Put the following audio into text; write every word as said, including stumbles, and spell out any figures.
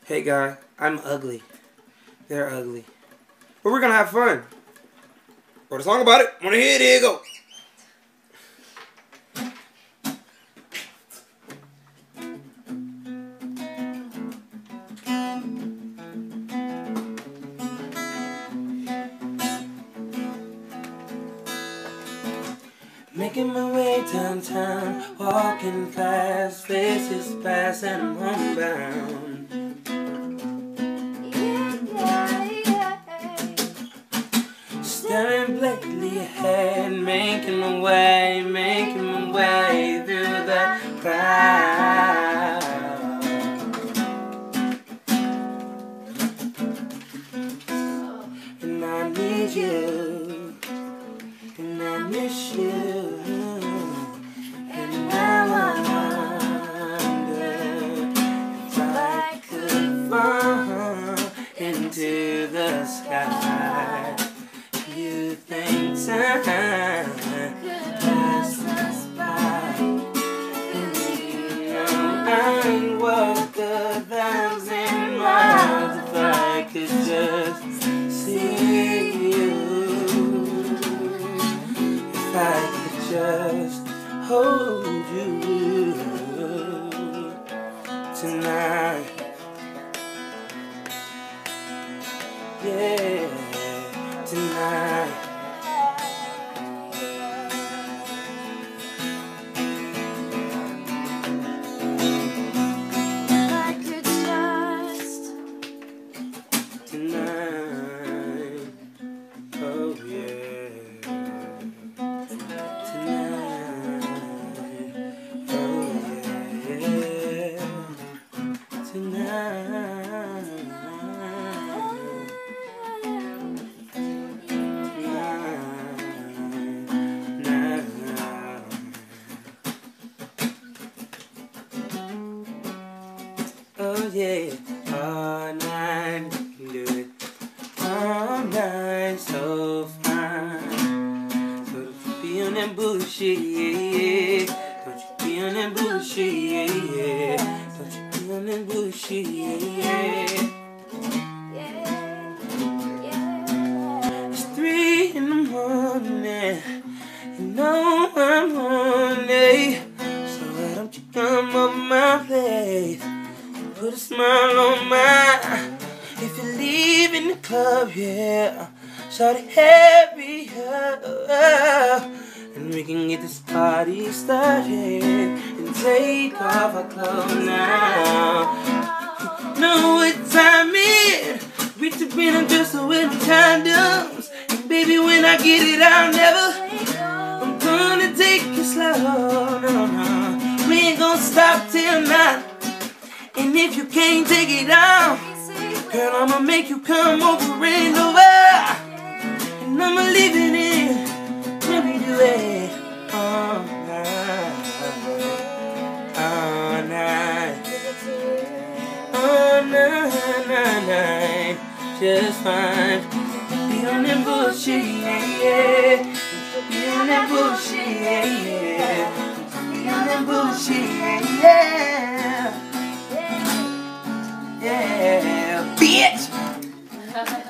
Hey guy, I'm ugly. They're ugly. But we're gonna have fun. Wrote a song about it. Wanna hear it? Here you go. Making my way downtown, walking fast, faces pass and I'm homebound. Staring blankly ahead, making my way, making my way through the crowd. And I need you, and I miss you. Into the sky, you think time passes by, and you know I'd walk a thousand miles if I could just see you, if I could just hold you tonight. Yeah, tonight. If I could just Tonight. Oh yeah. Tonight. Oh yeah. Tonight. Oh yeah, all night, do it all night, so fine. So don't you be on that bullshit, yeah, yeah. Don't you be on that bullshit, yeah, yeah. Don't you be on that bullshit, yeah, yeah. It's three in the morning, you know I'm horny. So why don't you come over my place? Put a smile on mine. If you're leaving the club, yeah, shawty, hurry up, and we can get this party started and take off our clothes now. Know what time it is? Reach the bin just so with the condoms. And baby, when I get it, I'll never. I'm gonna take it slow, no, no. We ain't gonna stop till nine. And if you can't take it out, girl, I'ma make you come over and over, and I'ma leave it in when we do it all night, all night, all night, night, night, just fine. Be on that bullshit, yeah, yeah. Be on that bullshit, yeah, yeah. Be on that bullshit, yeah, yeah. Yeah, bitch!